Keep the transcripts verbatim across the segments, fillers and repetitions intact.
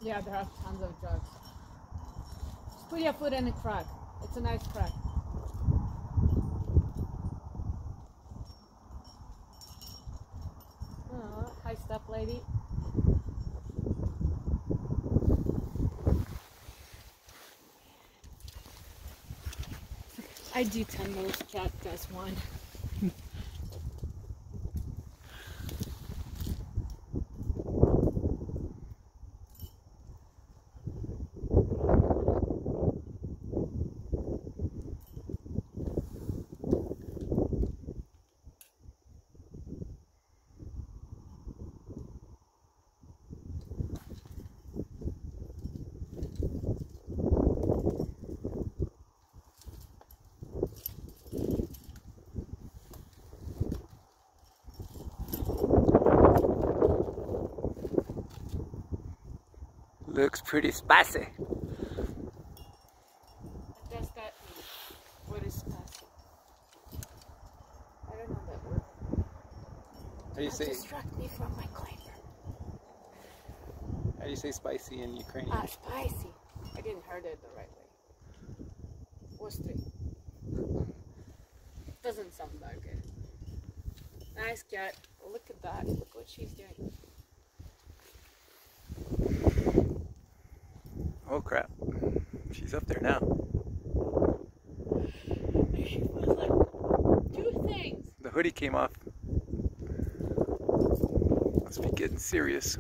Yeah, there are tons of drugs. Just put your foot in a crack. It's a nice crack. Oh, hi, step lady. I do ten minutes cat plus one. Looks pretty spicy. What does that mean? What is spicy? I don't know that word. How do you That say? distract me from my climber. How do you say spicy in Ukrainian? Ah, spicy. I didn't heard it the right way. Ostry. Doesn't sound that good. Nice cat. Look at that. Look what she's doing. Oh crap. She's up there now. She was like two things. The hoodie came off. Must be getting serious.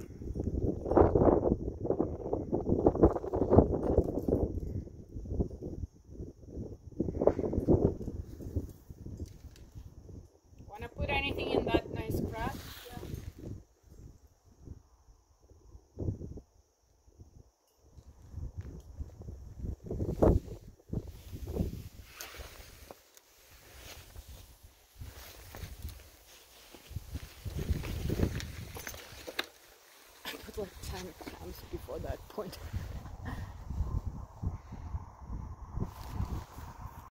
Wanna put anything in that nice crack? Yeah. I put like ten times before that point.